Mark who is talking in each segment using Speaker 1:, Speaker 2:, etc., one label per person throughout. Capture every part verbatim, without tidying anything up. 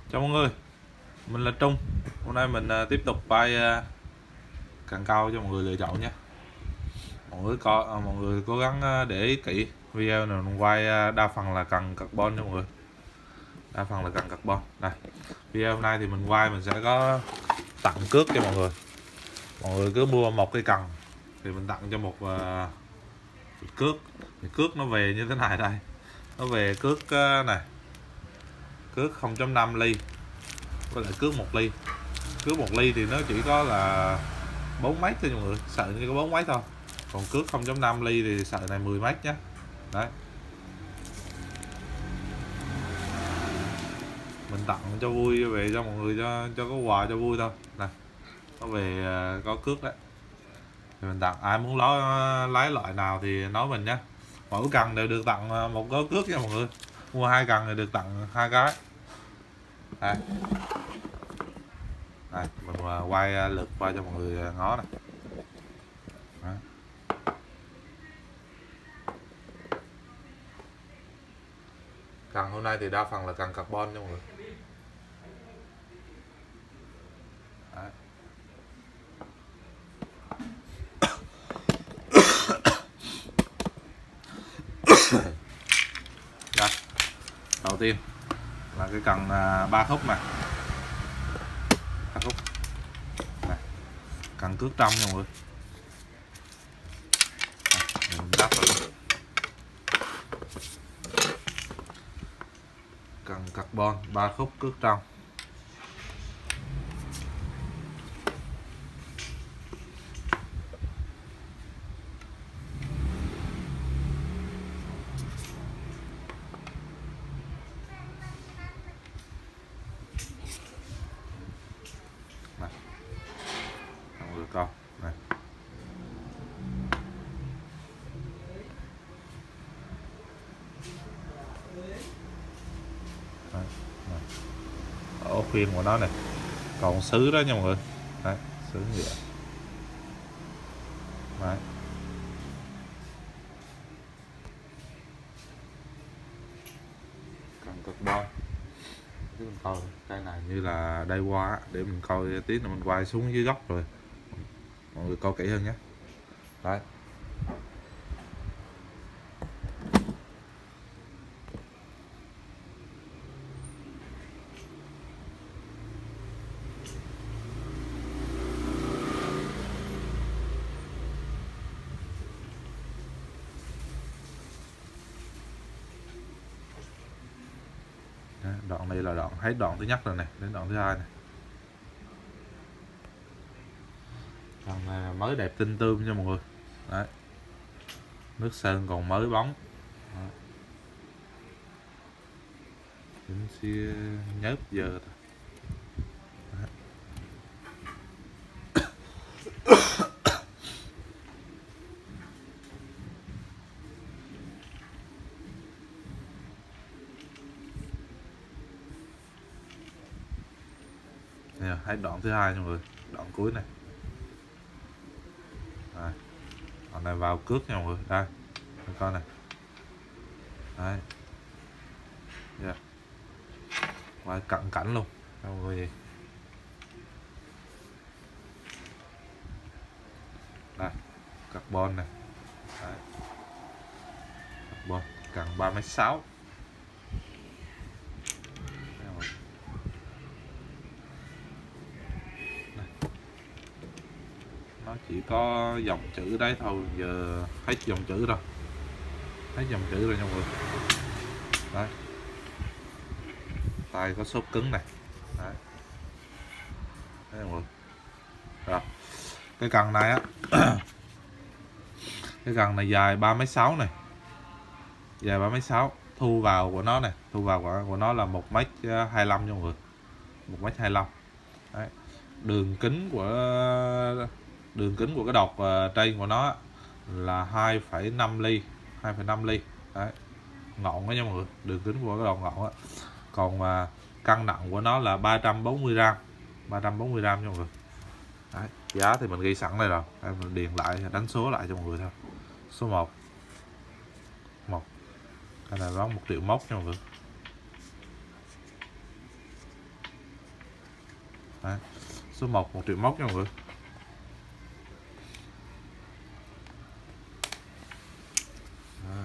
Speaker 1: Chào mọi người, mình là Trung. Hôm nay mình à, tiếp tục bay à, càng cao cho mọi người lựa chọn nhé. Mọi người có à, mọi người cố gắng à, để ý kỹ video này mình quay à, đa phần là cần carbon cho mọi người. Đa phần là cần carbon. Đây, video hôm nay thì mình quay mình sẽ có tặng cước cho mọi người. Mọi người cứ mua một cây cần thì mình tặng cho một uh, cước. Thì cước nó về như thế này đây. Nó về cước uh, này, cước không chấm năm ly với lại cước một ly. Cước một ly thì nó chỉ có là bốn mét thôi mọi người, sợi như có bốn mét thôi. Còn cước không chấm năm ly thì sợi này mười mét nhé. Đấy, mình tặng cho vui về cho mọi người, cho cho có quà cho vui thôi. Này, nó về có cước đấy thì mình tặng. Ai muốn lái lái loại nào thì nói mình nhé. Mỗi cần đều được tặng một gói cước nha mọi người. Mua hai cần thì được tặng hai cái. Đây, đây mình quay lượt qua cho mọi người ngó này. Đó. Cần hôm nay thì đa phần là cần carbon nha mọi người. Đấy. Đây, đầu tiên là cái cần ba khúc này, ba khúc này, cần cước trong nha mọi người. Đây, mình đắp vào cần carbon ba khúc cước trong. Này, mọi người coi này. Đấy, này. Ổ khuyên của nó này, còn sứ đó nha mọi người. Đấy, sứ nhựa. Đấy. Cần carbon. Để mình coi cái này như là đây qua để mình coi tí nữa mình quay xuống dưới góc rồi mọi người coi kỹ hơn nhé. Đấy, đoạn này là đoạn hết đoạn thứ nhất rồi này, đến đoạn thứ hai này. Đoạn này mới đẹp tinh tươm nha mọi người. Đấy, nước sơn còn mới bóng. Chúng sẽ nhớp giờ thôi. Nè, hết đoạn thứ hai nha mọi người, đoạn cuối này. Đây, đoạn này vào cước nha mọi người. Đây, mình coi này. Đấy, yeah. Quay cận cảnh luôn mọi người gì. Đây, carbon này. Đấy, carbon cần ba mét sáu. Nó chỉ có dòng chữ đấy thôi, giờ hết dòng chữ rồi, hết dòng chữ rồi nha mọi người. Đấy, tay có xốp cứng này. Đấy, đấy mọi người. Rồi, cái cần này á cái cần này dài ba mét sáu này, dài ba mét sáu. Thu vào của nó này, thu vào của, của nó là một mét hai lăm nha mọi người, một mét hai lăm. Đấy, đường kính của đường kính của cái đọt uh, trên của nó là hai phẩy năm ly, hai phẩy năm ly. Đấy, ngọn đó nha mọi người, đường kính của cái đọt ngọn á. Còn uh, cân nặng của nó là ba trăm bốn mươi gram, ba trăm bốn mươi gram nha mọi người. Đấy, giá thì mình ghi sẵn đây rồi, đây mình điền lại, đánh số lại cho mọi người thôi. Số một, một, cái này bán một triệu mốc nha mọi người. Đấy. Số một, một triệu mốc nha mọi người. Đó.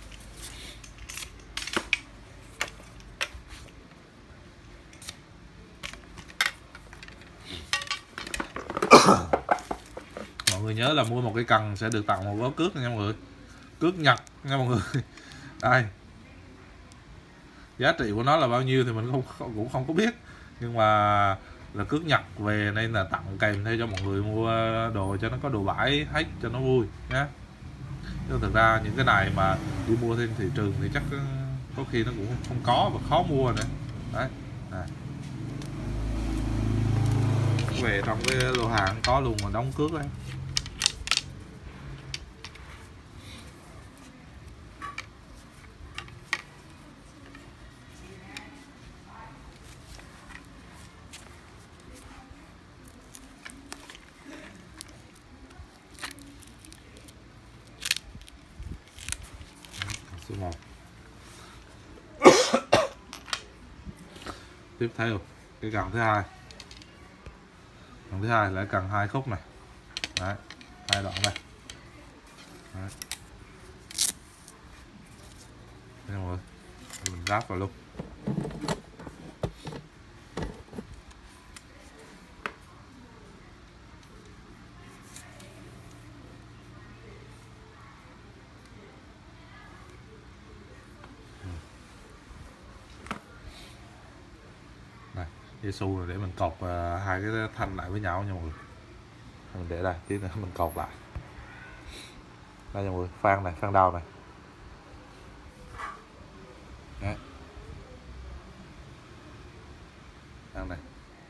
Speaker 1: Mọi người nhớ là mua một cái cần sẽ được tặng một gói cước nha mọi người. Cước Nhật nha mọi người. Đây. Giá trị của nó là bao nhiêu thì mình không, không cũng không có biết, nhưng mà là cước Nhật về nên là tặng kèm theo cho mọi người mua đồ cho nó có đồ bãi hết cho nó vui nhé. Nhưng thực ra những cái này mà đi mua trên thị trường thì chắc có khi nó cũng không có và khó mua nữa. Đấy. Này. Về trong cái lô hàng có luôn mà đóng cước đấy. Số một. Tiếp theo cái cần thứ hai. Cần thứ hai là cần hai khúc này. Đấy, hai đoạn này. Đấy. Đây mọi người, mình ráp vào luôn. Này, dây su này để mình cột uh, hai cái thanh lại với nhau nha mọi người. Mình để đây, tí nữa mình cột lại. Đây nha mọi người, phan này, phan đầu này. Đấy. Phan này.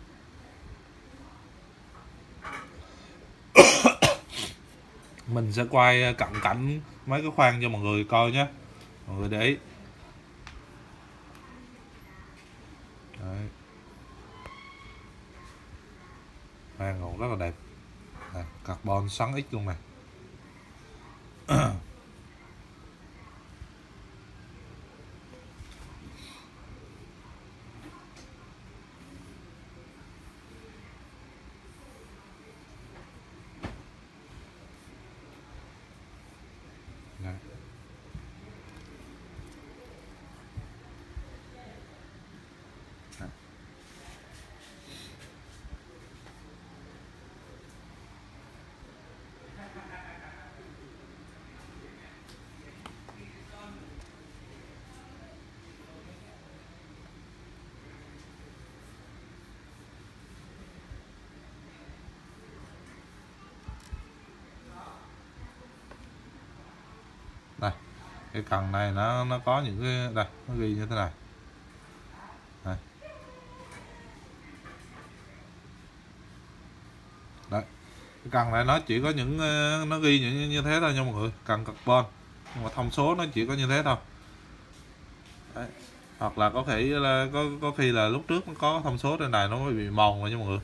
Speaker 1: Mình sẽ quay cận cảnh mấy cái khoan cho mọi người coi nhé. Mọi người để ý. Đấy. Khoan còn rất là đẹp. Đây, carbon xoắn X luôn này. Đấy. Đấy. Đây, cái cần này nó nó có những cái đây nó ghi như thế này. Đây. Đấy, cái cần này nó chỉ có những nó ghi những như thế thôi nha mọi người, cần carbon, nhưng mà thông số nó chỉ có như thế thôi. Đấy. Hoặc là có thể là có có khi là lúc trước nó có thông số trên này nó mới bị mòn rồi nha mọi người.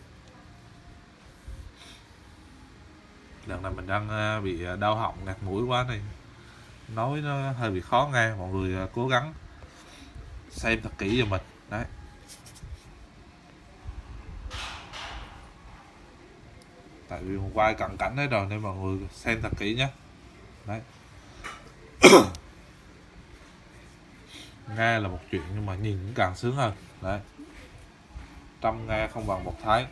Speaker 1: Lần này mình đang bị đau họng ngạt mũi quá này, nói nó hơi bị khó nghe, mọi người cố gắng xem thật kỹ cho mình. Đấy. Tại vì một quay cận cảnh đấy rồi nên mọi người xem thật kỹ nhé. Đấy. Nghe là một chuyện nhưng mà nhìn cũng càng sướng hơn. Đấy. Trăm nghe không bằng một thấy.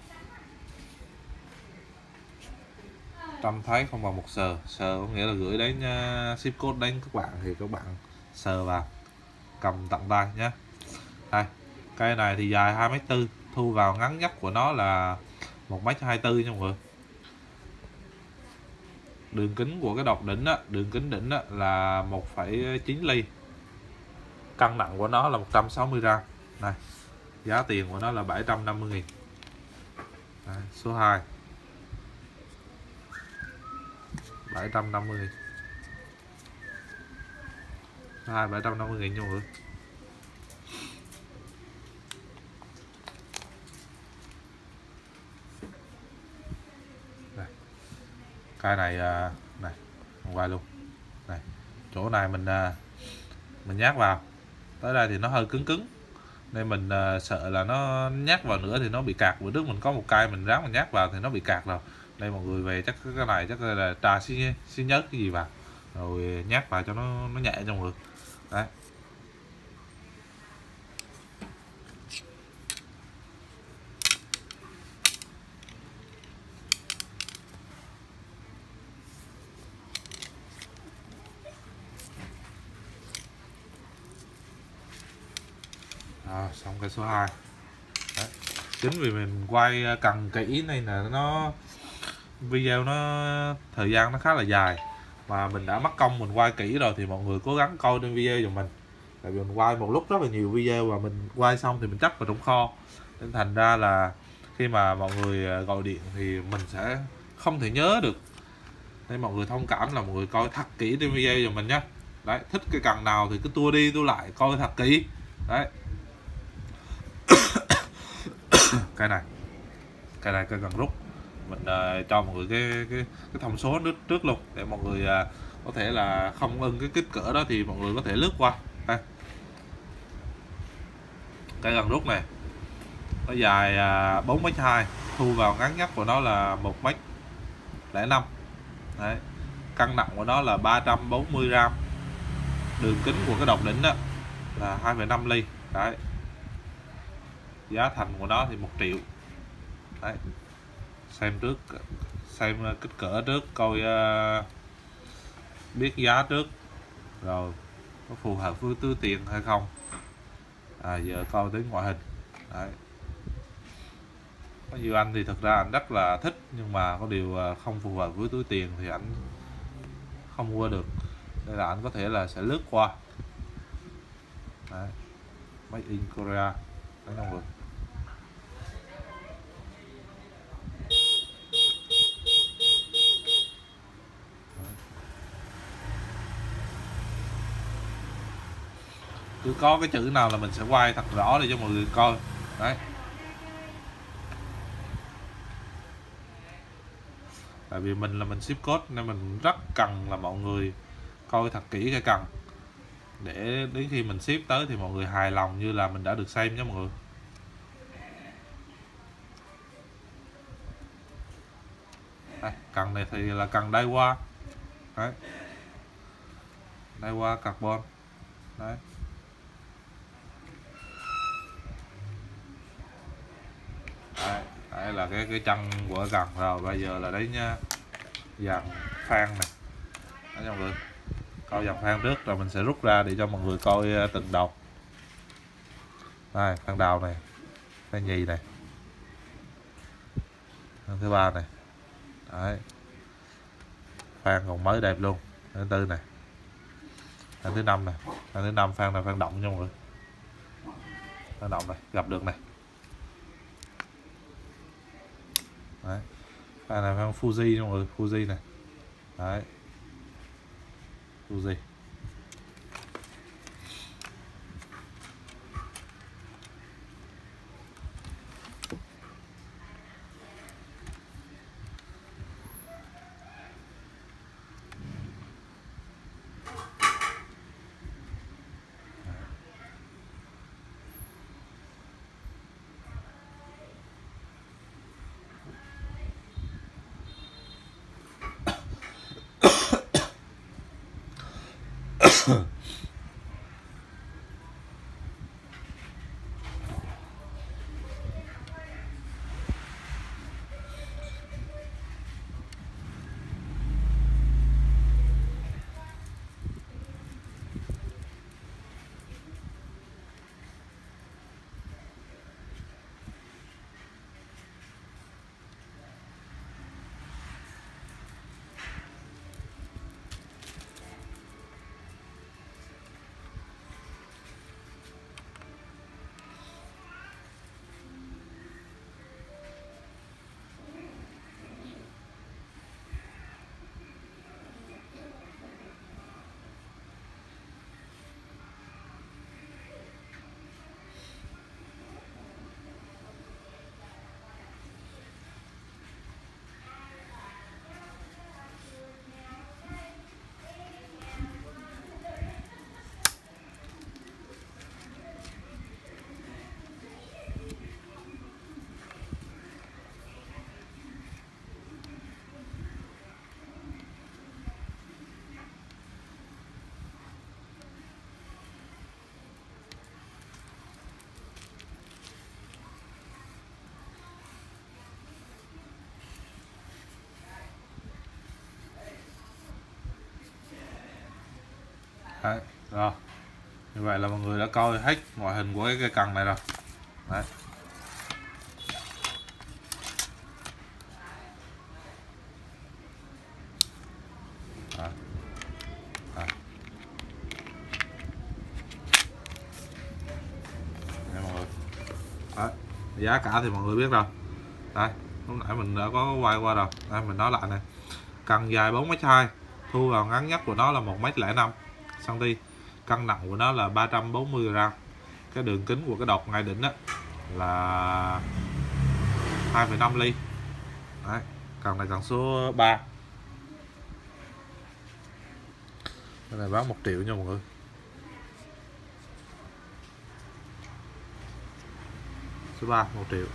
Speaker 1: Trăm thấy không bằng một sờ. Sờ có nghĩa là gửi đến uh, ship code đến các bạn thì các bạn sờ vào, cầm tận tay nhé. Đây, cây này thì dài hai mét tư, thu vào ngắn nhất của nó là một mét hai mươi tư nha mọi người. Đường kính của cái đọt đỉnh á, đường kính đỉnh á là một phẩy chín ly. Cân nặng của nó là một trăm sáu mươi gram. Này, giá tiền của nó là bảy trăm năm mươi nghìn. Đây, số hai bảy trăm năm mươi nghìn. Số hai bảy trăm năm mươi nghìn nha mọi người. Đây. Cái này này, qua luôn. Này, chỗ này mình mình nhát vào. Tới đây thì nó hơi cứng cứng. nên mình uh, sợ là nó nhát vào nữa thì nó bị cạc. Bữa trước mình có một cây mình ráng mình nhát vào thì nó bị cạc rồi. Đây mọi người về chắc cái này chắc là trà xí xí nhớt cái gì vào rồi nhát vào cho nó nó nhẹ trong người đấy. À, xong cái số hai. Đấy. Chính vì mình quay cần kỹ nên là nó video nó thời gian nó khá là dài, mà mình đã mất công mình quay kỹ rồi thì mọi người cố gắng coi trên video giùm mình, tại vì mình quay một lúc rất là nhiều video và mình quay xong thì mình chất vào trong kho, nên thành ra là khi mà mọi người gọi điện thì mình sẽ không thể nhớ được, nên mọi người thông cảm là mọi người coi thật kỹ trên video giùm mình nhé. Đấy, thích cái cần nào thì cứ tua đi tua lại coi thật kỹ đấy. Cái này cái này cái cần rút mình uh, cho mọi người cái cái cái thông số nước trước luôn để mọi người uh, có thể là không ưng cái kích cỡ đó thì mọi người có thể lướt qua đây. Cái cần rút này nó dài uh, bốn mét hai, thu vào ngắn nhất của nó là một mét lẻ năm. Đấy, cân nặng của nó là ba trăm bốn mươi gram, đường kính của cái độc đỉnh đó là hai phẩy năm ly. Đấy, giá thành của nó thì một triệu. Đấy, xem trước, xem kích cỡ trước, coi uh, biết giá trước rồi có phù hợp với túi tiền hay không. À, giờ coi đến ngoại hình. Đấy, có nhiều anh thì thực ra anh rất là thích, nhưng mà có điều không phù hợp với túi tiền thì anh không mua được, nên là anh có thể là sẽ lướt qua. Đấy, Made in Korea đấy mọi người. Cứ có cái chữ nào là mình sẽ quay thật rõ để cho mọi người coi. Đấy, tại vì mình là mình ship code nên mình rất cần là mọi người coi thật kỹ cái cần, để đến khi mình ship tới thì mọi người hài lòng như là mình đã được xem nhé mọi người. Đây, cần này thì là cần Daiwa. Đấy, Daiwa carbon. Đấy, đấy, đấy là cái cái chân của cần rồi. Bây giờ là đấy nha, dàn phan này, đấy mọi người coi dàn phan trước rồi mình sẽ rút ra để cho mọi người coi từng đầu. Đây, phan đầu này, phan nhì này, phan thứ ba này. Đấy, phan còn mới đẹp luôn. Phan thứ tư này, phan thứ năm này, phan thứ năm phan là phan động nha mọi người. Phan động này, gặp được này. Đấy, phan này phan Fuji nha mọi người, Fuji này. Đấy, Fuji. Đấy, rồi như vậy là mọi người đã coi hết ngoại hình của cái cây cần này rồi. Đấy. Đấy. Đấy. Đây, mọi người. Đấy. Giá cả thì mọi người biết rồi. Đây, lúc nãy mình đã có quay qua rồi. Đây, mình nói lại này. Cần dài bốn mét hai, thu vào ngắn nhất của nó là một mét lẻ năm xăng ti mét, cân nặng của nó là ba trăm bốn mươi gam. Cái đường kính của cái độc ngay đỉnh đó là hai phẩy năm ly. Đấy, cần này cần số ba. Cái này bán một triệu nha mọi người. Số ba một triệu.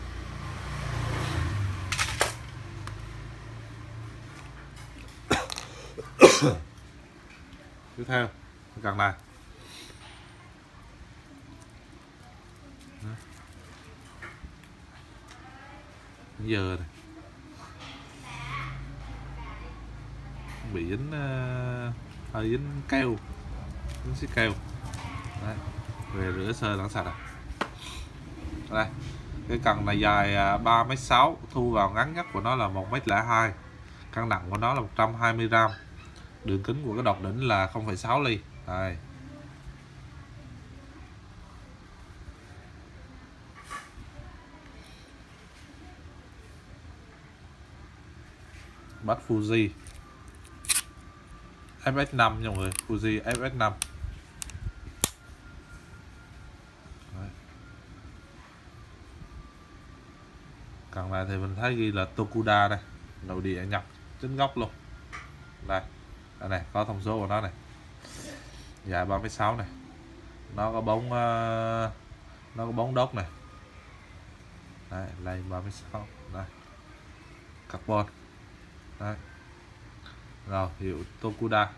Speaker 1: Tiếp theo cần này giờ này bị dính uh, hơi dính keo, dính xí keo. Đấy, về rửa sơ lẫn sạch. À, đây cái cần này dài ba mét sáu, thu vào ngắn nhất của nó là một mét lẻ hai, cân nặng của nó là một trăm hai mươi gam, đường kính của cái độc đỉnh là không phẩy sáu ly. Đây. Bắt Fuji ép ét năm nha mọi người, Fuji ép ét năm. Đấy. Cần này thì mình thấy ghi là Tokuda đây, nội địa nhập chính gốc luôn. Đây, đây này có thông số của nó này, dài ba mét sáu này, nó có bóng uh, nó có bóng đốt này. Đây, đây ba mét sáu đây, carbon. Đấy. Rồi hiệu Tokuda.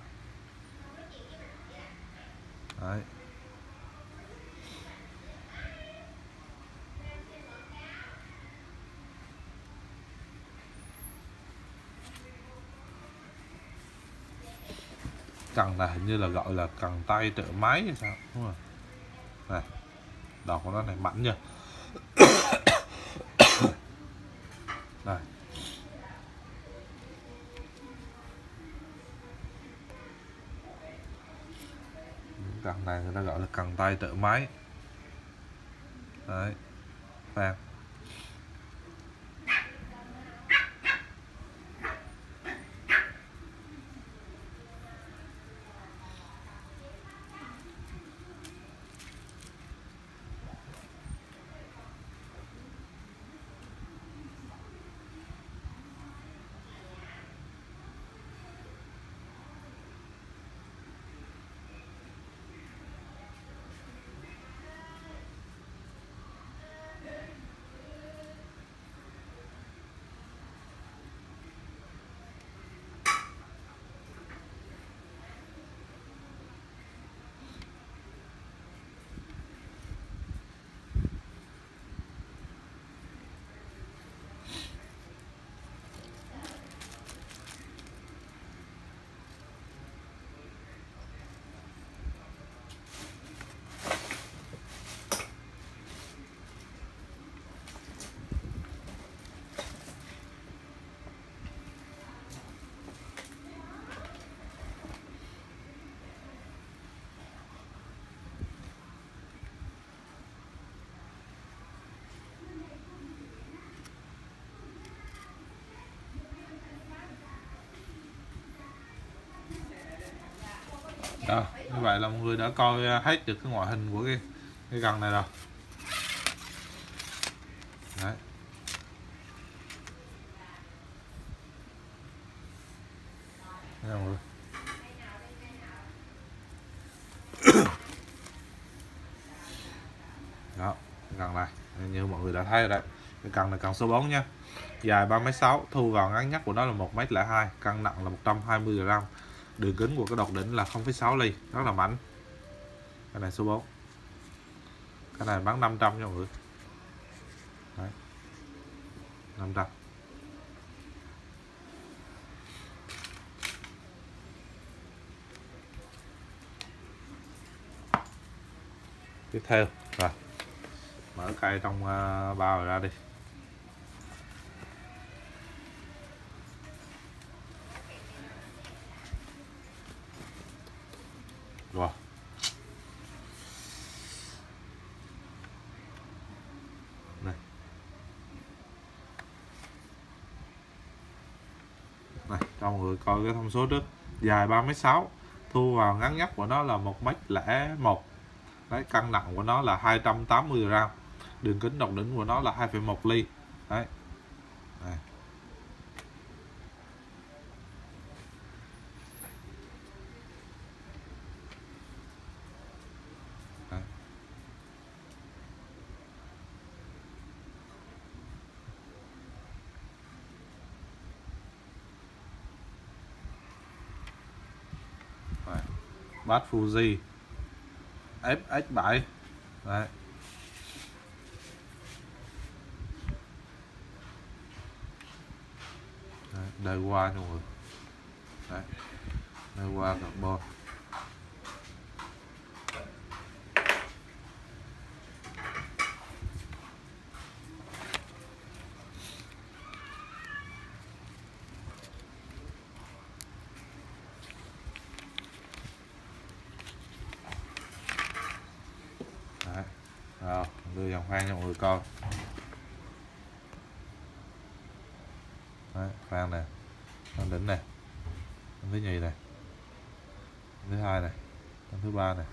Speaker 1: Đấy. Cần này hình như là gọi là cần tay trợ máy hay sao, đúng rồi. Này, đọt của nó này mạnh nha. Đây. Cần này người ta gọi là cần tay trợ máy. Đấy, vàng. Đó, như vậy là mọi người đã coi hết được cái ngoại hình của cái cái cần này rồi. Đấy. Đây mọi người. Đó, cái cần này như mọi người đã thấy rồi đấy. Cái cần này cần số bốn nha. Dài ba mét sáu, thu vào ngắn nhất của nó là một mét lẻ hai, cân nặng là một trăm hai mươi gam. Đường kính của cái độc đỉnh là không phẩy sáu ly, rất là mạnh. Cái này số bốn. Cái này bán năm trăm nha mọi người. Đấy. năm trăm. tiếp theo. Rồi mở cây trong uh, bao ra đi. Rồi này, này cho mọi người coi cái thông số trước. Dài ba mét sáu, thu vào ngắn nhất của nó là một mét lẻ một. Đấy, cân nặng của nó là hai trăm tám mươi gram, đường kính độc đỉnh của nó là hai phẩy một ly. Đấy. Đây. Đấy. Đấy. Bát Fuji ép ích bảy. Đấy. Đấy, đây qua cho mọi người. Đấy. Đây qua carbon. Đấy. Rồi, đưa dòng khoan cho mọi người coi. Đấy, khoan nè, khoan đỉnh này, khoan thứ nhì này, khoan thứ hai này, khoan thứ ba này,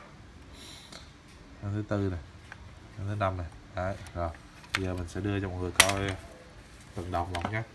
Speaker 1: khoan thứ tư này, khoan thứ năm này. Đấy, rồi giờ mình sẽ đưa cho mọi người coi từng đầu một nhé.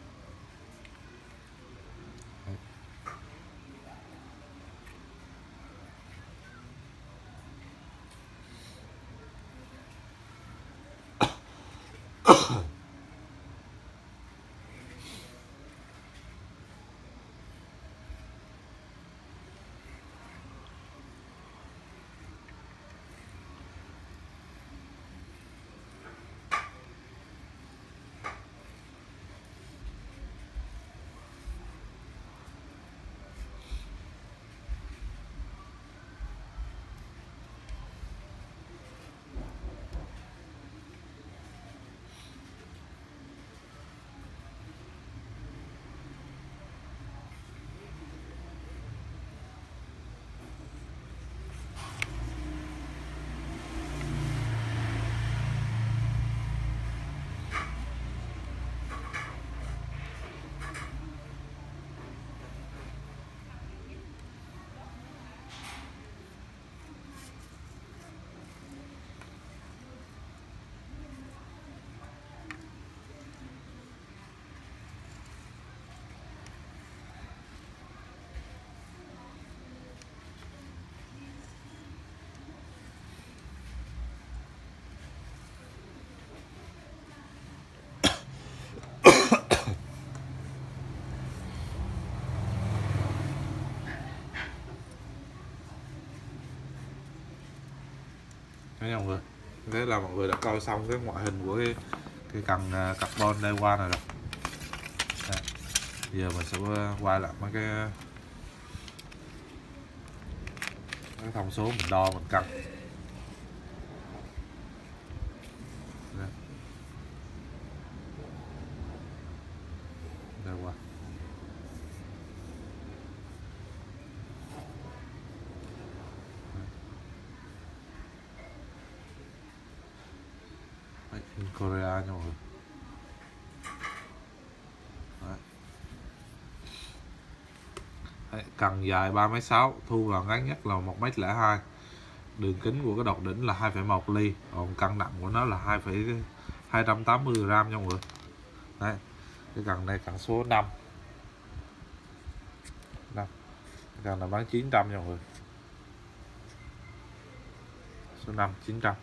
Speaker 1: Thấy không mọi người? Thế là mọi người đã coi xong cái ngoại hình của cái, cái cần carbon đây qua này rồi. Đấy. Giờ mình sẽ quay lại mấy cái cái thông số mình đo mình cân. Đấy. Đây qua. In Korea nha mọi người. Đấy. Đấy, cần dài ba mét sáu, thu vào ngắn nhất là một mét lẻ hai, đường kính của cái độc đỉnh là hai phẩy một ly, còn cân nặng của nó là hai trăm tám mươi gram nha mọi người. Đấy. Cái cần này cần số năm. năm. Cái cần là bán chín trăm nha mọi người. Số năm chín trăm.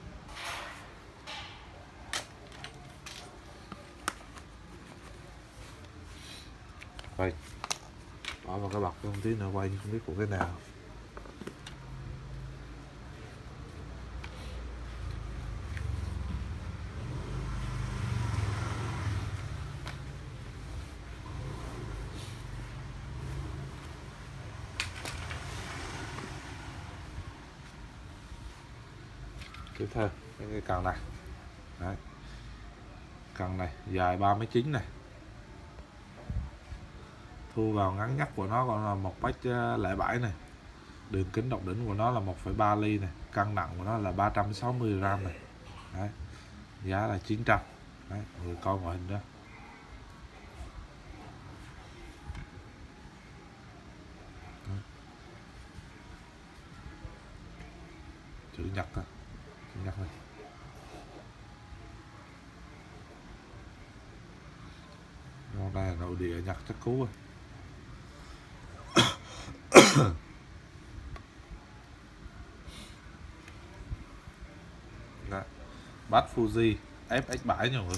Speaker 1: Đây. Bỏ vào cái bọc không tí nữa quay không biết của cái nào. Tiếp theo cái, cái cần này. Đấy. Cần này dài ba mươi chín này, thu vào ngắn nhất của nó còn là một mét lẻ bảy này, đường kính độc đỉnh của nó là một phẩy ba ly này, cân nặng của nó là ba trăm sáu mươi gram này. Đấy. Giá là chín trăm. Đấy, mọi người coi ngoại hình đó. Đấy. Chữ nhật thôi, chữ nhật này. Con này là nội địa Nhật chắc cú rồi. Đó. Bát Fuji ép ích bảy nha mọi người.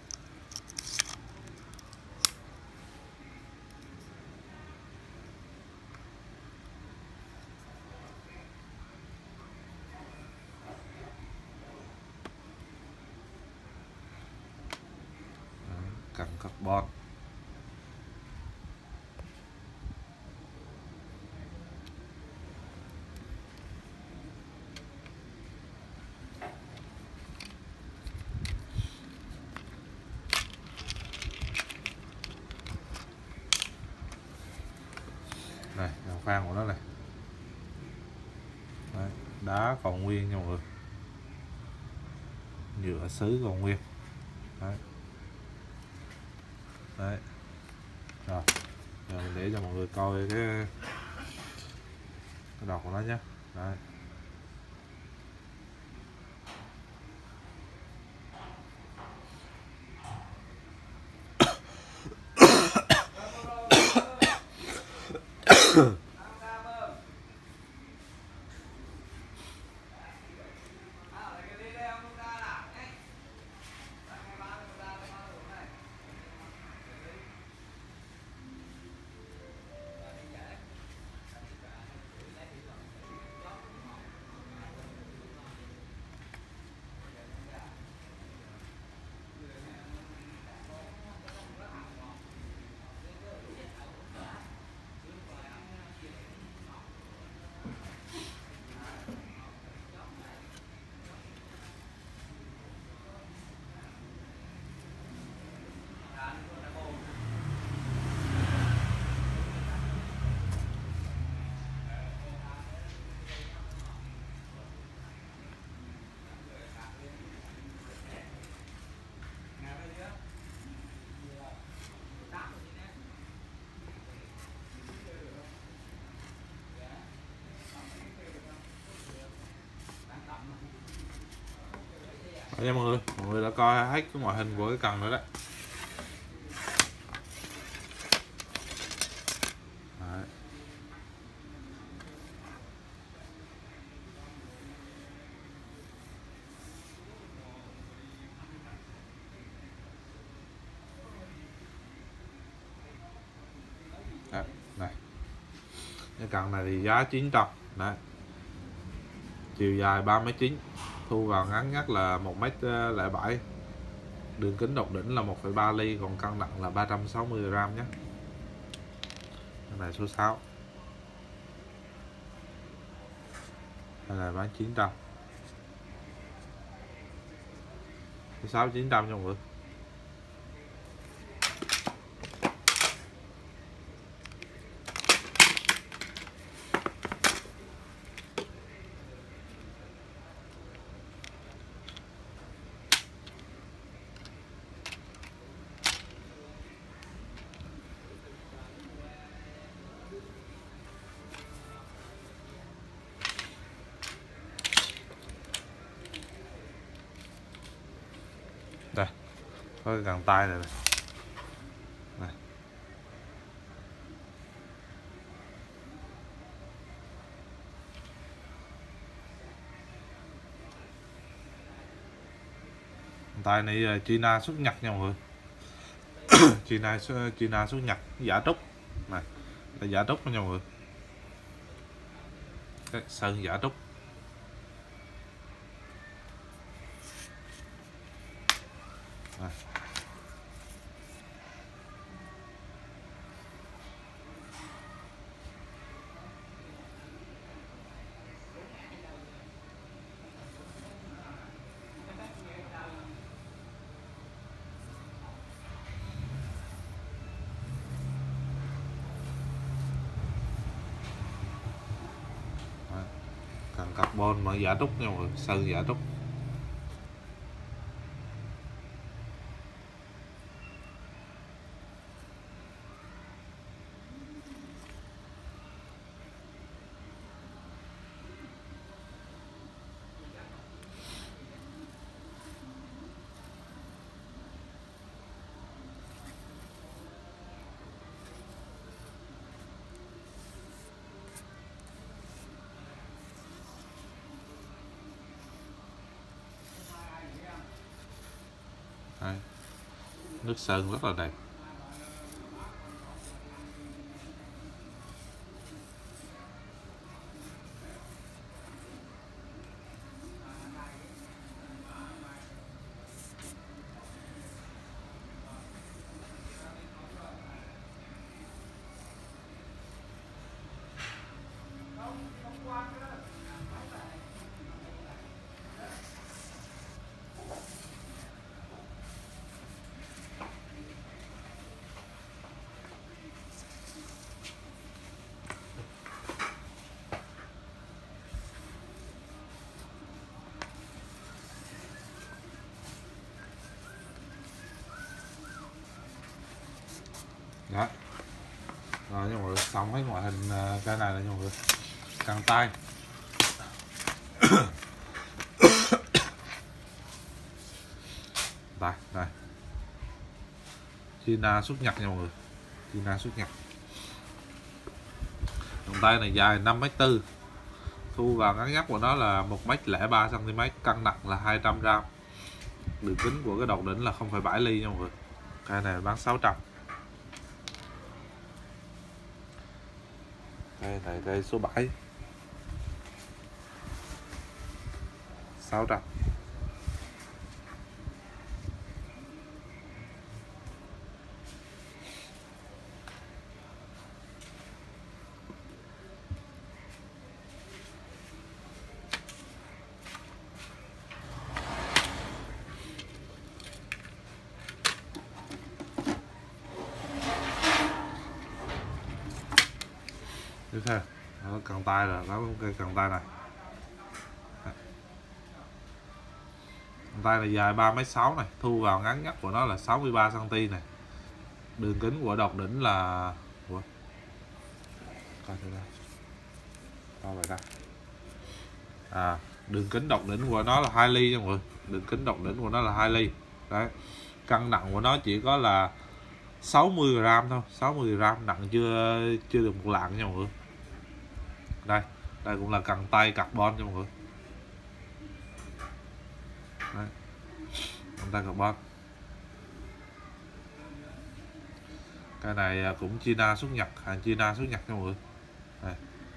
Speaker 1: Cần carbon. Này, đàn phan của nó này. Đấy, đá còn nguyên nha mọi người, nhựa sứ còn nguyên. Đấy. Đấy. Rồi, giờ mình để cho mọi người coi cái cái đọt của nó nhé. Đấy. Đây nha mọi người, mọi người đã coi hết cái ngoại hình của cái cần rồi đó. Đấy. Đấy, này. Cái cần này thì giá chín trăm. Đấy. Chiều dài ba mét chín, thu vào ngắn nhất là một mét lẻ bảy, đường kính độc đỉnh là một phẩy ba ly, còn cân nặng là ba trăm sáu mươi gram nhé. Cái này số sáu. Đây là bán chín trăm. Số sáu chín trăm nha mọi người. Đây, có cái găng tay này, này. Này. Tay này China xuất Nhật nha mọi người. China China xuất Nhật, giả trúc này, là giả trúc nha mọi người. Cái sơn giả trúc. Này. carbon mà giả trúc nha mọi người, sơn giả trúc. Đây. Nước sơn rất là đẹp. Đó. Rồi nha mọi người, xong cái ngoại hình cây này là nha mọi người. Càng tay. Đây, đây. China xuất nhật nha mọi người. China xuất nhật. Bàn tay này dài năm mét tư. Thu vào ngắn nhất của nó là một mét lẻ ba xăng ti mét, cân nặng là hai trăm gam. Đường kính của cái đầu đỉnh là không phẩy bảy ly nha mọi người. Cây này bán sáu trăm. Cây này cây số bảy. sáu trăm. Tiếp theo nó cần tay là nó cây cần tay này. Cần tay này dài ba mét sáu này, thu vào ngắn nhất của nó là sáu mươi ba xăng ti mét này. Đường kính của độc đỉnh là ủa? Coi thử đây. Coi vậy ta. À, đường kính độc đỉnh của nó là hai ly nha mọi người. Đường kính độc đỉnh của nó là hai ly. Đấy. Cân nặng của nó chỉ có là sáu mươi gam thôi, sáu mươi gam, nặng chưa chưa được một lạng nha mọi người. Đây, đây cũng là cần tay carbon nha mọi người. Đấy. Cần tay carbon. Cái này cũng China xuất nhật, hàng China xuất nhật nha mọi người. Đây.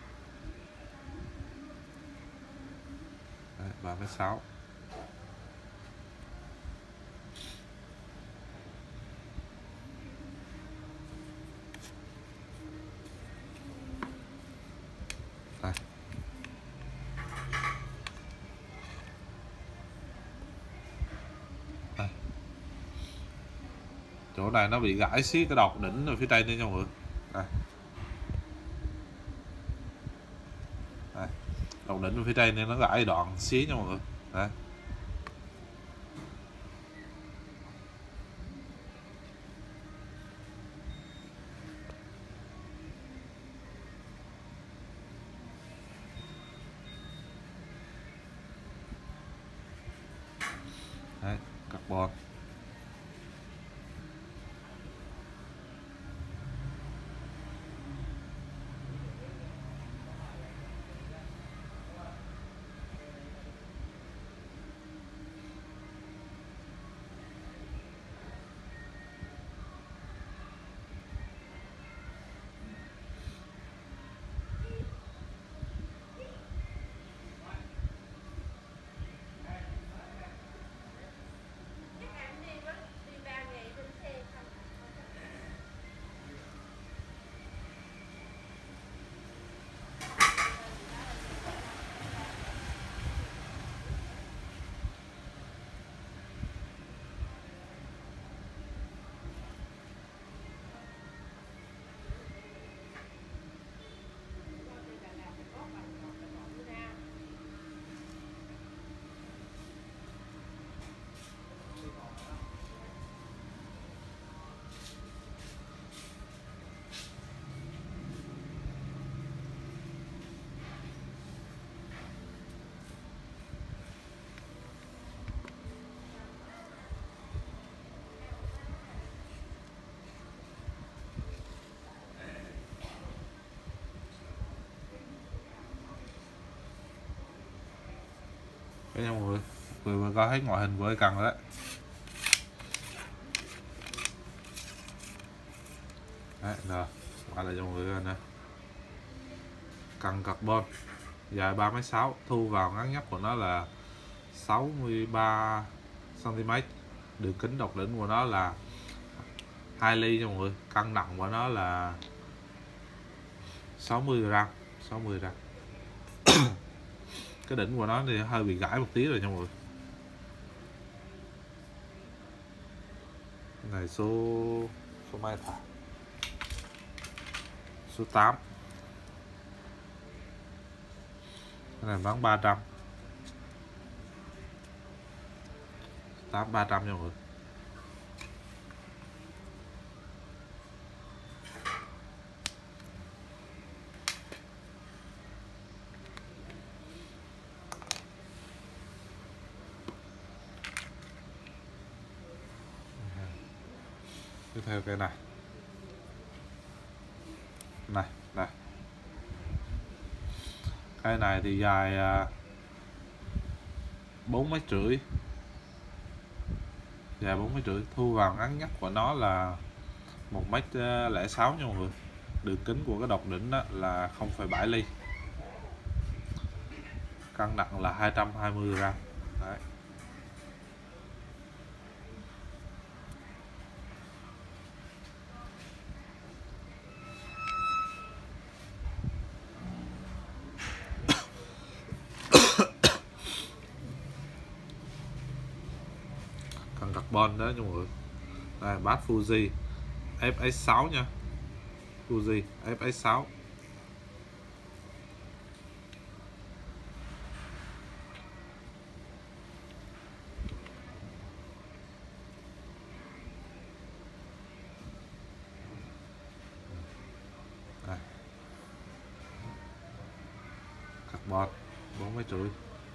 Speaker 1: Đấy, ba mét sáu. Đây. Đây. Chỗ này nó bị gãy xí cái độc đỉnh ở phía trên đây nha mọi người. Đây. Đây. Độc đỉnh ở phía trên nên nó gãy đoạn xí nha mọi người. Đấy. Đấy, carbon. Đây nha mọi người, vừa vừa coi hết ngoại hình của cái cần rồi đấy. Đấy, rồi, qua lại cho mọi người nè. Cần carbon dài ba mét sáu, thu vào ngắn nhất của nó là sáu mươi ba xăng ti mét, đường kính độc đỉnh của nó là hai ly nha mọi người, cân nặng của nó là sáu mươi gram, sáu mươi gram. Cái đỉnh của nó thì hơi bị gãy một tí rồi nha mọi người. Cái này số số mấy thả? Số tám. Cái này bán ba trăm. tám ba trăm nha mọi người. Tiếp theo cái này. Này, này. Cái này thì dài bốn mét rưỡi. Dài bốn mét rưỡi, thu vào ngắn nhất của nó là một mét lẻ sáu nha mọi người. Đường kính của cái độc đỉnh đó là không phẩy bảy ly. Cân nặng là hai trăm hai mươi gram. Đấy. Cần carbon đó nha mọi người. Đây, bát Fuji ép ét sáu nha. Fuji ép ét sáu. Đây. Carbon bốn mét rưỡi.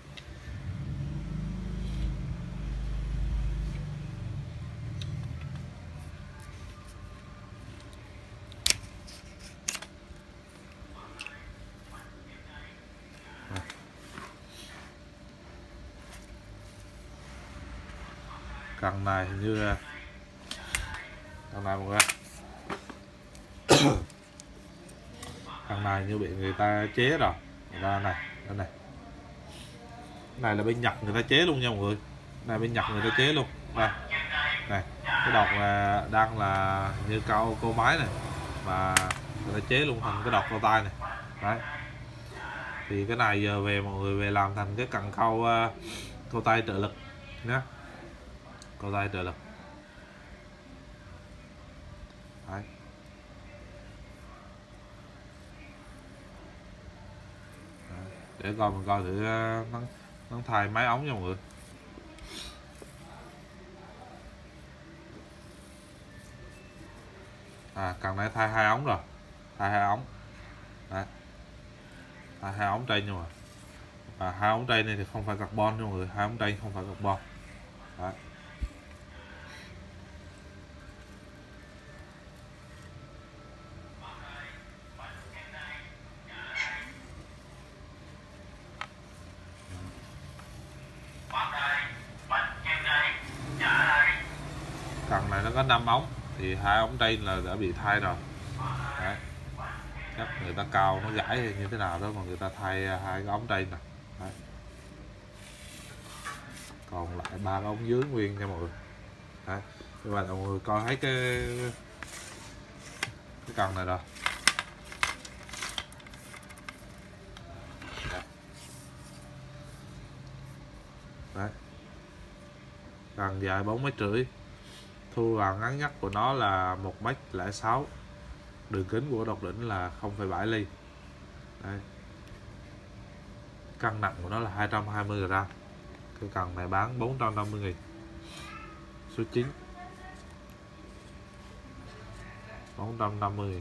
Speaker 1: Cần này hình như cần này mọi người. Cần này như bị người ta chế rồi. Người ta này, đây này. Cái này là bên Nhật người ta chế luôn nha mọi người. Cái này bên Nhật người ta chế luôn. Đây. Này, cái đọt là đang là như cao cô máy này và người ta chế luôn thành cái đọt cao tay này. Đấy. Thì cái này giờ về mọi người về làm thành cái cần câu uh, câu tay trợ lực nhé. Câu tay trợ lực. Đấy. Đấy. Để coi mình coi thử uh, nó, nó thay máy ống nha mọi người. À, cần này thay hai ống rồi, thay hai ống. Đấy. Thay hai ống trên nhưng mà à, hai ống trên này thì không phải carbon nha mọi người, hai ống trên không phải carbon. Đấy. Cần này nó có năm ống thì hai ống trên là đã bị thay rồi. Đấy. Chắc người ta cao nó gãy hay như thế nào đó mà người ta thay hai cái ống trên nè. Đấy. Còn lại ba cái ống dưới nguyên nha mọi người. Đấy. Như vậy là mọi người coi thấy cái cái cần này rồi. Đấy. Cần dài bốn mét rưỡi, thu vào ngắn nhất của nó là một mét lẻ sáu, đường kính của độc đỉnh là không phẩy bảy ly. Đây. Cân nặng của nó là hai trăm hai mươi gram. Cái cần này bán bốn trăm năm mươi nghìn. Số chín bốn trăm năm mươi nghìn.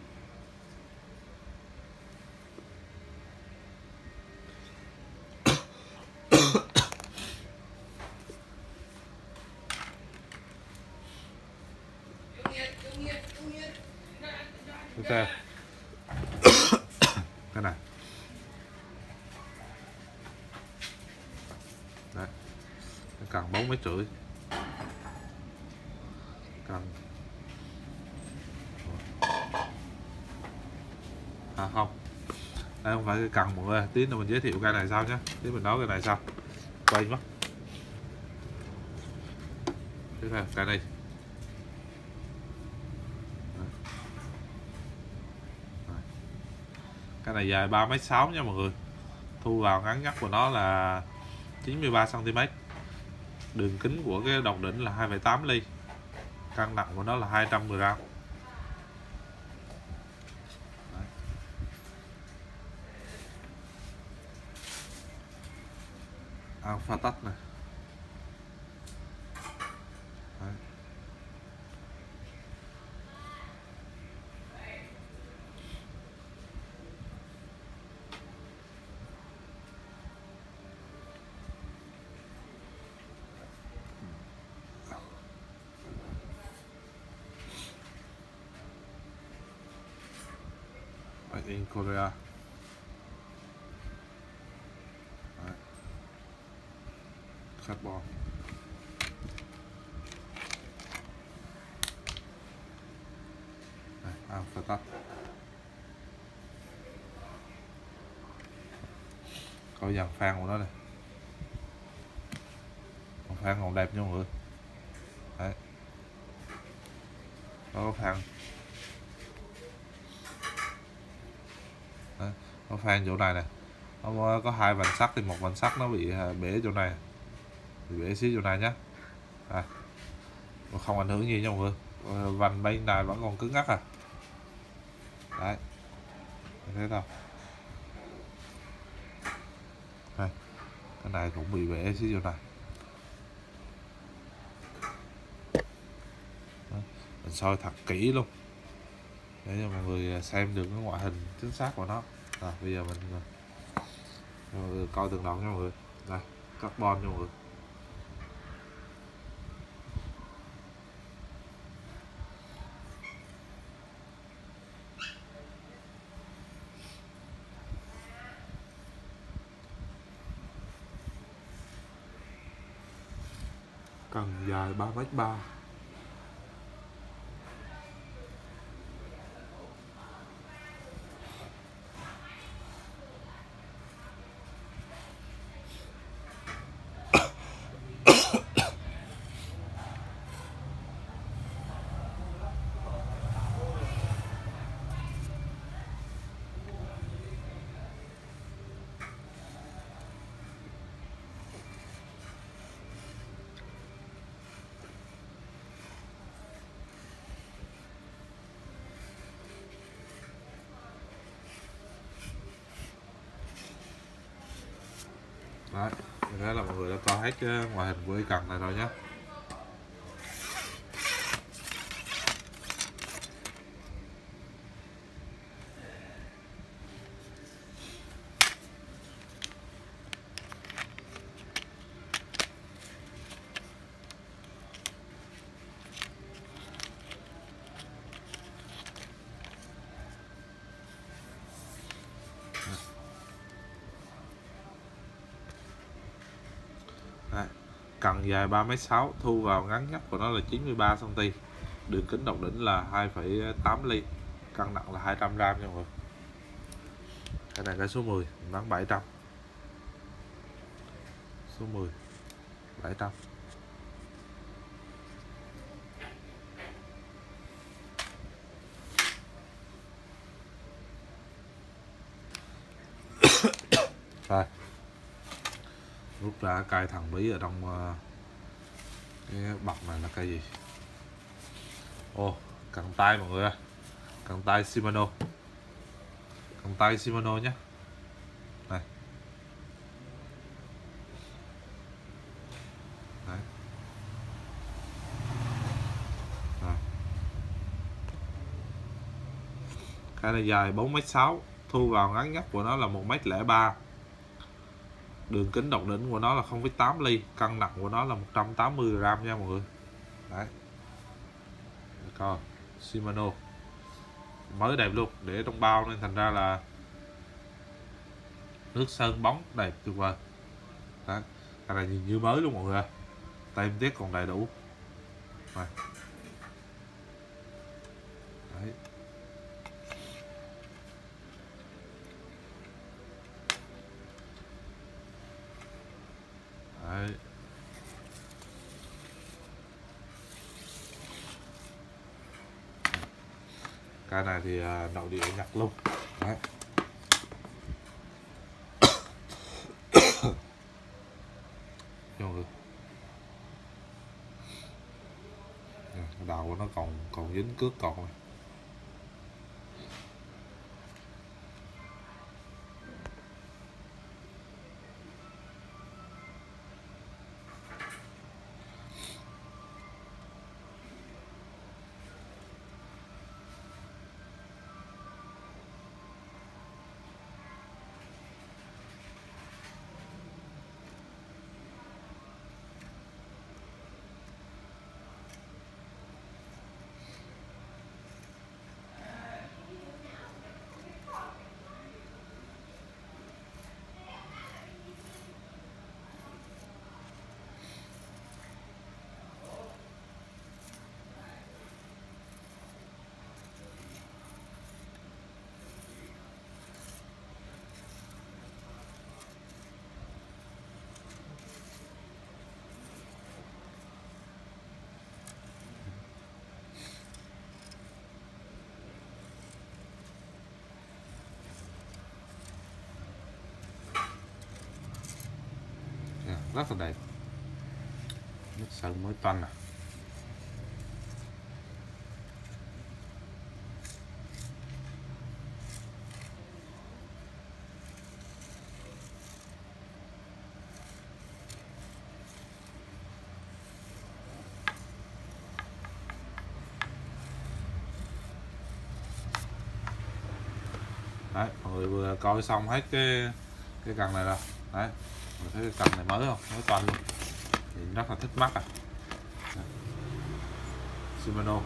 Speaker 1: Tiếp theo cái này cần bốn mét rưỡi. Cần à không, đây không phải cái cần mọi người, tí nữa mình giới thiệu cây này sau nhé, tí mình nói cây này sau, quay mất. Tiếp theo cây này, cái này dài ba mét sáu nha mọi người, thu vào ngắn nhất của nó là chín mươi ba xăng ti mét, đường kính của cái đầu đỉnh là hai phẩy tám ly, cân nặng của nó là hai trăm gam. Alpha Touch này. Đấy. Made in Korea. Đấy. Carbon. Đây, Alpha Touch. Coi dàn phan của nó này, còn phan còn đẹp nha mọi người. Đấy, nó có phan. Đấy, có phan chỗ này nè, nó có, có hai vành sắt thì một vành sắt nó bị bể chỗ này, bị bể xí chỗ này nhé. À, không ảnh hưởng gì nha mọi người, vành bên này vẫn còn cứng ngắc à. Đấy, thấy không? Đây, cái này cũng bị bể xí chỗ này. Đấy, mình soi thật kỹ luôn để cho mọi người xem được cái ngoại hình chính xác của nó. Rồi bây giờ mình, mình coi từng đoạn nha mọi người. Đây, carbon nha mọi người. Cần dài ba mét ba. Đấy, thế là mọi người đã coi hết cái ngoại hình của cái cần này rồi nhé. Đấy, cần dài ba mét sáu, thu vào ngắn nhất của nó là chín mươi ba xăng ti mét, đường kính đầu đỉnh là hai phẩy tám ly, cân nặng là hai trăm gam nha mọi người. Cái này cái số mười bán bảy trăm, số mười bảy trăm. Rồi, rút ra cây thần bí ở trong uh, cái bọc này là cây gì? Ồ, cần tay mọi người ơi, cần tay Shimano, cần tay Shimano nhé. Này, đấy. Rồi. Cái này dài bốn mét sáu, thu vào ngắn nhất của nó là một mét lẻ ba, đường kính đầu đỉnh của nó là không phẩy tám ly, cân nặng của nó là một trăm tám mươi gam nha mọi người. Đấy, coi Shimano mới đẹp luôn, để trong bao nên thành ra là nước sơn bóng đẹp tuyệt vời. Đấy, cái này nhìn như mới luôn mọi người. Tem tiếc còn đầy đủ này. Đấy. Đấy. Cái này thì uh, nội địa Nhật luôn. Đấy. Rồi. Đầu của nó còn còn dính cước cọt này. Rất là đẹp, nước sơn mới toanh à. Đấy, mọi người vừa coi xong hết cái cái cần này rồi. Đấy, mình thấy cái cần này mới không, mới toanh luôn, thì rất là thích mắt à. Đấy. Shimano.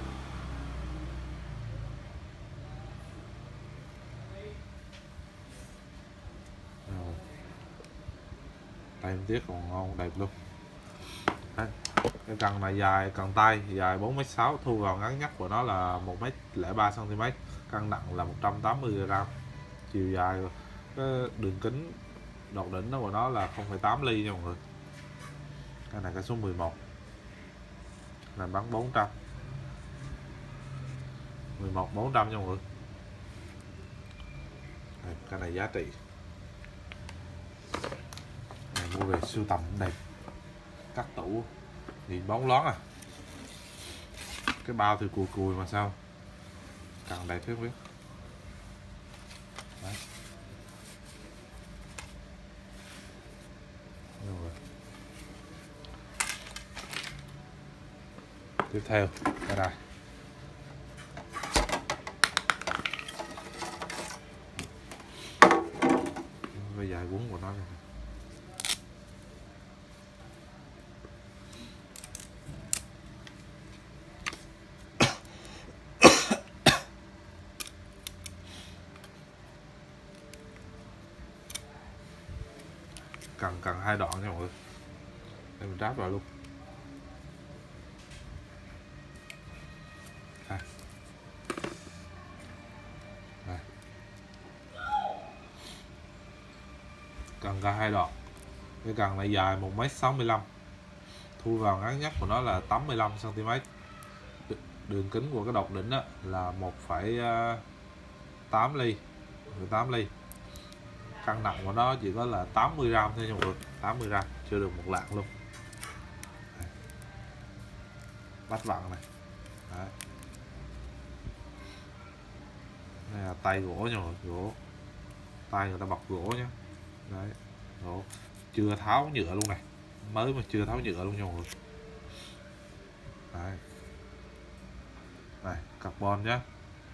Speaker 1: Rồi. Tay tiếc còn ngon đẹp luôn. Đấy. Cái cần này dài, cần tay dài bốn mét sáu, thu vào ngắn nhất của nó là một mét lẻ ba xăng ti mét, cân nặng là một trăm tám mươi gam, chiều dài rồi. Cái đường kính đột đỉnh đó của nó là không phẩy tám ly nha mọi người. Cái này cái số mười một là bán bốn trăm, mười một bốn trăm nha mọi người. Đây, cái này giá trị này, mua về sưu tầm đẹp, cắt tủ nhìn bóng lón à. Cái bao thì cùi cùi mà sao càng đẹp thế không biết. Đấy. Rồi. Tiếp theo cái này cái dài quấn của nó này. Cần cần hai đoạn nha mọi người. Để mình ráp vào luôn. À. Đây. Cần cả hai đoạn. Cái cần này dài một mét sáu mươi lăm, thu vào ngắn nhất của nó là tám mươi lăm xăng ti mét, đường kính của cái độc đỉnh đó là một phẩy tám ly, tám ly, cân nặng của nó chỉ có là tám mươi gam thôi nha mọi người, tám mươi gam, chưa được một lạng luôn. Bắt vặn này. Đấy. Đây là tay gỗ nha mọi người, gỗ, tay người ta bọc gỗ nhé. Đấy, gỗ chưa tháo nhựa luôn này, mới mà chưa tháo nhựa luôn nha mọi người. Đấy. Này, carbon nhé.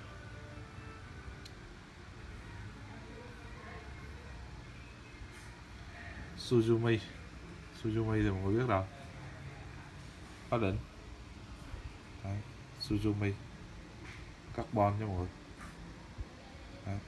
Speaker 1: Suzumi, Suzumi thì mọi người biết đâu, có đỉnh. Đấy, Suzumi carbon nha mọi người. Đấy.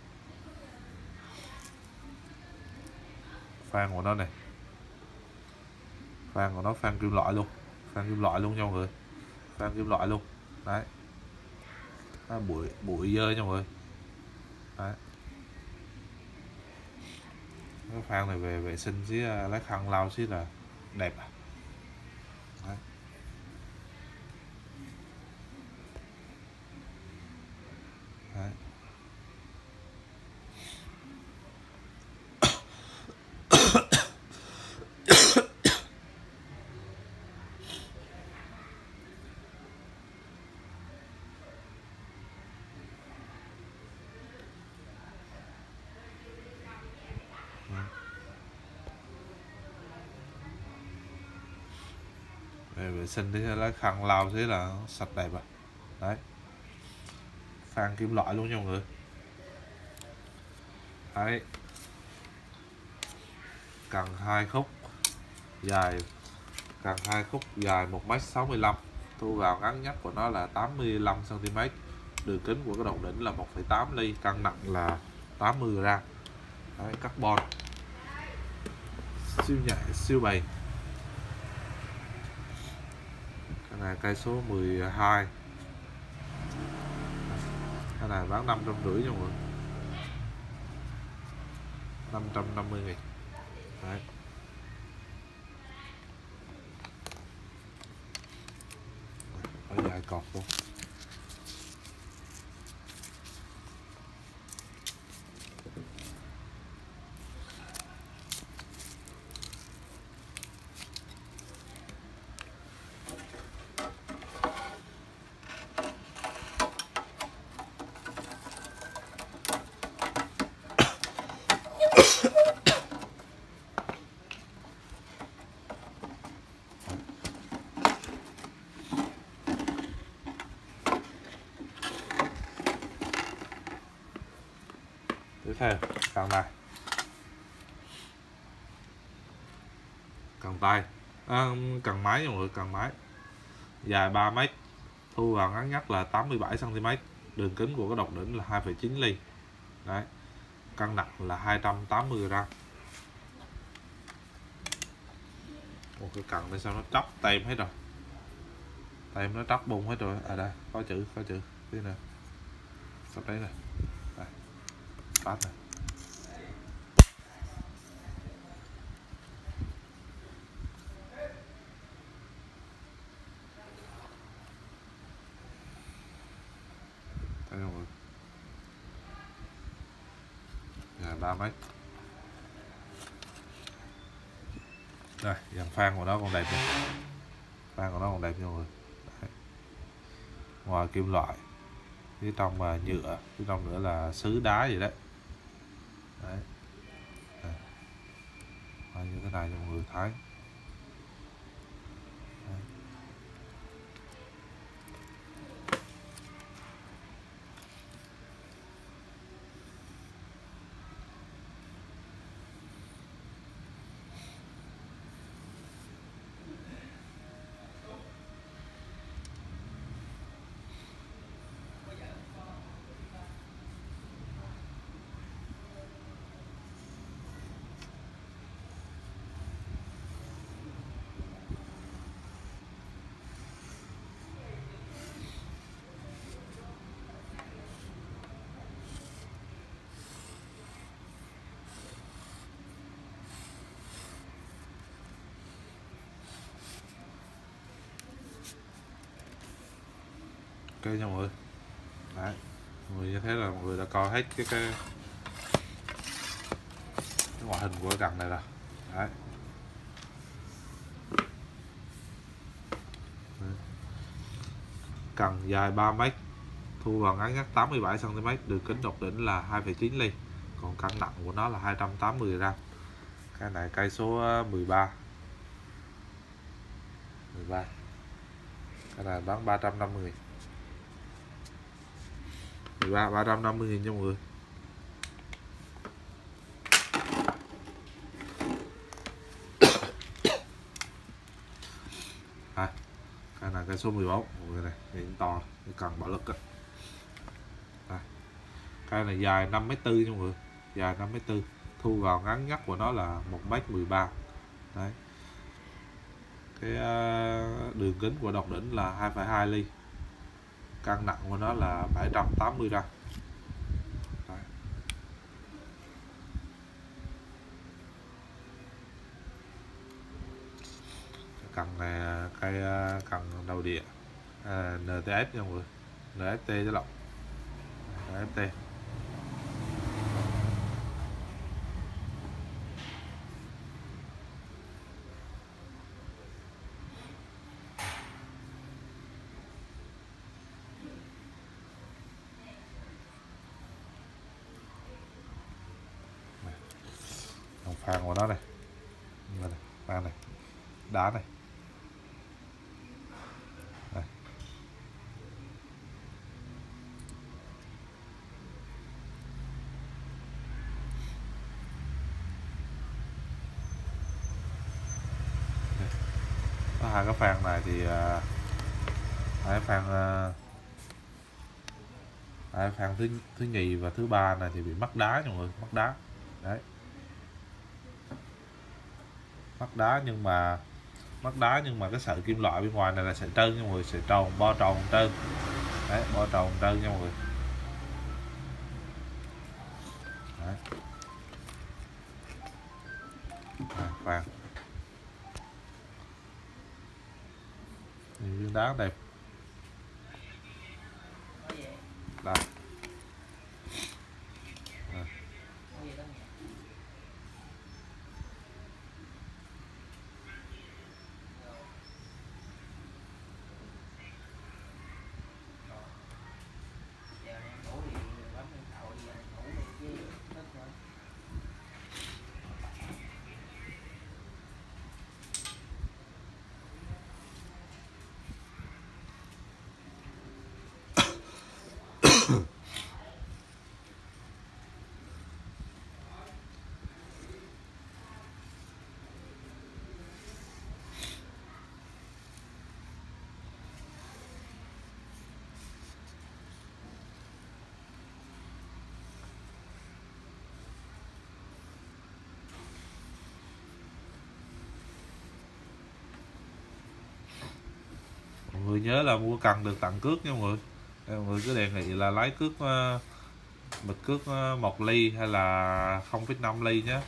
Speaker 1: Phan của nó này, phan của nó phan kim loại luôn, Phan kim loại luôn nha mọi người, phan kim loại luôn đấy, à, bụi bụi dơ nha mọi người đấy. Cái phan này về vệ sinh xí, lấy khăn lau xí là đẹp à. Đấy. Đấy. Về vệ sinh thì lấy khăn lau thế là sạch đẹp à. Đấy, phan kim loại luôn nha mọi người. Đấy, cần hai khúc dài, cần hai khúc dài một mét sáu mươi lăm, thu vào ngắn nhất của nó là tám mươi lăm xăng ti mét, đường kính của cái đầu đỉnh là một phẩy tám ly, cân nặng là tám mươi gram. Đấy, carbon siêu nhạy siêu bền. Cái này cây số mười hai, cái này bán năm trăm rưỡi nha mọi người, năm trăm năm mươi nghìn. Đấy. Ở dài cọt luôn. Tiếp theo cần này, cần tay, à, cần máy mọi người, cần máy dài ba mét, thu vào ngắn nhất là tám mươi bảy xăng ti mét, đường kính của cái độc đỉnh là hai phẩy chín ly. Đấy, cân nặng là hai trăm tám mươi gram. Một cái cần này sao nó tróc tem hết rồi, tem nó tróc bung hết rồi. À đây có chữ, có chữ thế nè, sắp đấy này, đây, phát này. Thấy không? Dài ba mét. Đây, dàn phan của nó còn đẹp nữa. Phan của nó còn đẹp nha mọi người. Đấy. Ngoài kim loại, phía trong là nhựa, phía trong nữa là sứ đá gì đấy. Đấy. Đây. Như thế này cho mọi người thấy. Đấy. Ok nha mọi người. Đấy, mọi người như thế là mọi người đã coi hết cái cái, cái ngoại hình của cái cần này rồi. Đấy. Đấy. Cần dài ba mét, thu vào ngắn nhất tám mươi bảy xăng ti mét, đường kính độc đỉnh là hai phẩy chín ly, còn cân nặng của nó là hai trăm tám mươi gram. Cái này cây số mười ba, mười ba. Cái này bán ba trăm năm mươi nghìn, mười ba, ba trăm năm mươi nghìn cho mọi người. À, cái này cây số mười bốn mọi người này, nhìn to, cái cần bạo lực á. Cây này dài năm mét tư nha mọi người, dài năm mét tư, thu vào ngắn nhất của nó là một mét mười ba. Đấy. Cái uh, đường kính của độc đỉnh là hai phẩy hai ly, cân nặng của nó là bảy trăm tám mươi gram. Đấy. Cần này cây cần đầu đĩa à, en tê ép nha mọi người, en ép tê chứ lọc en ép tê. Đồng phan của nó này, này phan này, đá này, này. Có hai cái phan này thì uh, hai phan uh, hai phan thứ thứ nhì và thứ ba này thì bị mắc đá mọi người, mắc đá đấy, mắc đá nhưng mà mắc đá nhưng mà cái sợi kim loại bên ngoài này là sợi trơn nha mọi người, sợi tròn bo tròn trơn đấy, bo tròn trơn nha mọi người đấy. À, vàng viên đá đẹp đây. À. Mọi người nhớ là mua cần được tặng cước nha mọi người. Mọi người cứ đề nghị là lấy cước uh, bịch cước uh, một ly hay là không phẩy năm ly nhé.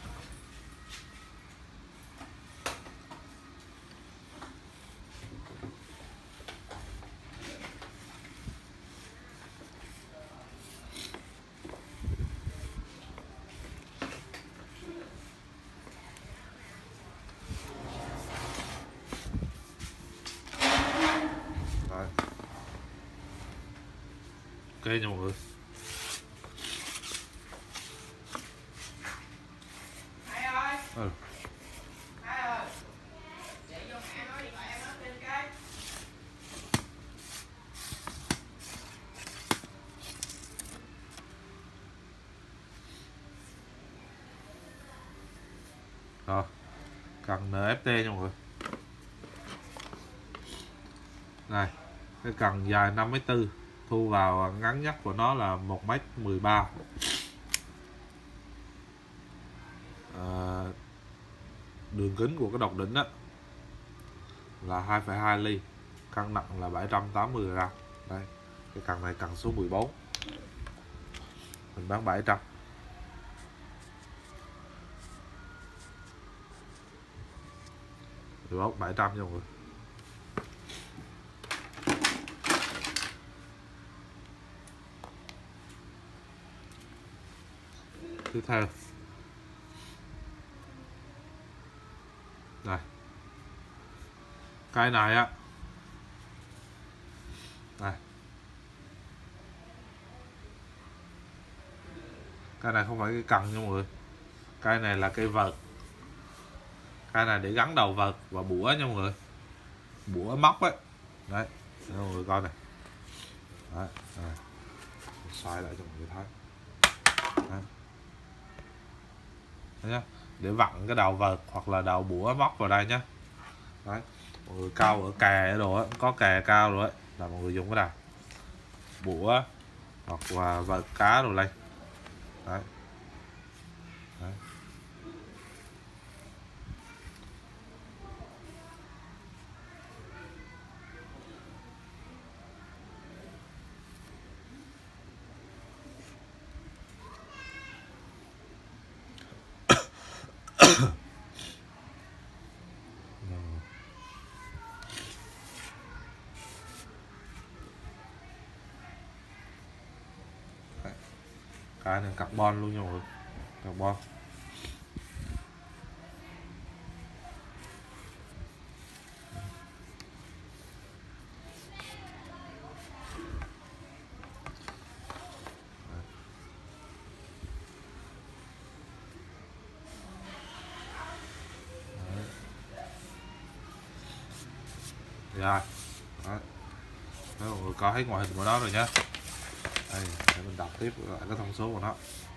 Speaker 1: Rồi. Ok nha mọi người. Ừ. Rồi, cần en ép tê nha mọi người. Này, cái cần dài năm mét tư, thu vào ngắn nhất của nó là một mét mười ba. À, đường kính của cái độc đỉnh đó là hai phẩy hai ly, cân nặng là bảy trăm tám mươi gram. Đây, cái cần này cần số mười bốn, mình bán bảy trăm. mười bốn bảy trăm nha mọi người. Tiếp theo này, cái này á, này cái này không phải cái cần nha mọi người, cái này là cây vợt, cái này để gắn đầu vợt và bủa nha mọi người, bủa móc ấy đấy, để mọi người coi này, đấy, đấy. Xoay lại cho mọi người thấy đấy. Đấy nhá, để vặn cái đầu vợt hoặc là đầu bủa móc vào đây nhá. Đấy, mọi người cao ở kè ở đồ á, có kè cao rồi ấy, là mọi người dùng cái nào bủa hoặc là vợt cá rồi lên đấy. Đấy. Cái này carbon luôn nha mọi người, carbon. Rồi đó. Đó, mọi người coi hết ngoại hình của nó rồi nhá. Đây, để mình đọc tiếp lại cái thông số của nó.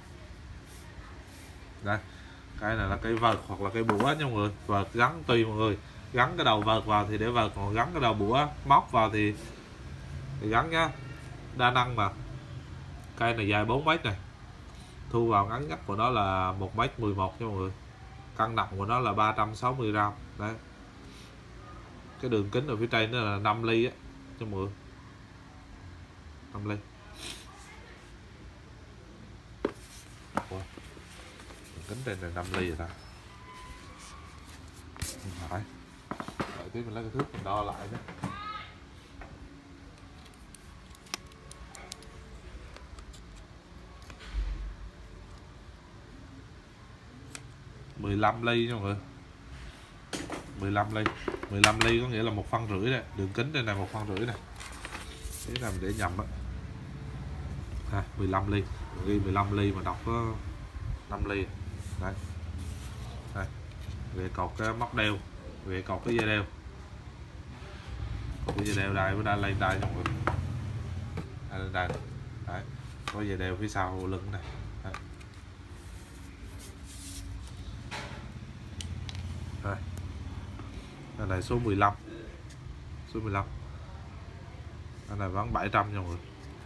Speaker 1: Đây, cái này là cây vợt hoặc là cây búa nha mọi người. Vợt gắn tùy mọi người, gắn cái đầu vợt vào thì để vợt, còn gắn cái đầu búa móc vào thì thì gắn nhá, đa năng mà. Cây này dài bốn mét này, thu vào ngắn nhất của nó là một mét mười một nha mọi người. Cân nặng của nó là ba trăm sáu mươi gam. Đấy, cái đường kính ở phía trên nó là năm ly á cho mọi người, năm ly. Wow. Kính trên này năm ly rồi ta. Không phải. Đợi tí mình lấy cái thước mình đo lại nhé. mười lăm ly nha mọi người. mười lăm ly. mười lăm ly có nghĩa là một phân rưỡi này, đường kính đây này một phân rưỡi này. Thế là mình để nhầm á. Ha, mười lăm ly. Mình ghi mười lăm ly mà đọc có năm ly. Đấy. Đây. Về cột cái móc đeo, về cột cái dây đeo. Cột cái dây đeo đây với đây lên đây mọi người. Đây lên đây. Đấy. Có dây đeo phía sau lưng này. Đấy. Đây. Đây này số mười lăm. Số mười lăm. Đây này bán bảy trăm nha mọi người.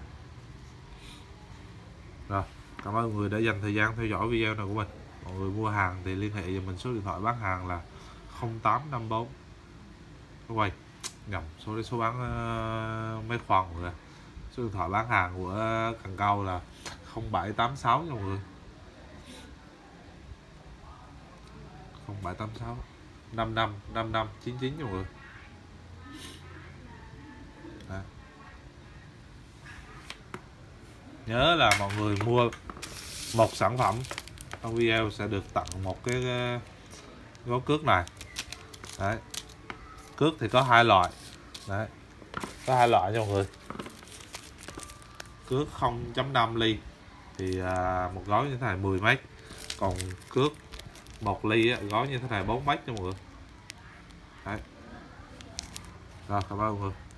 Speaker 1: Rồi, cảm ơn mọi người đã dành thời gian theo dõi video này của mình. Mọi người mua hàng thì liên hệ với mình, số điện thoại bán hàng là không tám năm bốn. Quay nhầm số số bán uh, máy khoan mọi người. Số điện thoại bán hàng của Cần Câu là không bảy tám sáu nha mọi người. không bảy tám sáu năm năm năm năm chín chín nha mọi người. Đó. Nhớ là mọi người mua một sản phẩm trong video sẽ được tặng một cái gấu cước này. Đấy. Cước thì có hai loại. Đấy. Có hai loại nha mọi người. Cước không chấm năm ly thì à, một gói như thế này mười mét. Còn cước một ly á, gói như thế này bốn mét nha mọi người. Đấy. Rồi, cảm ơn mọi người.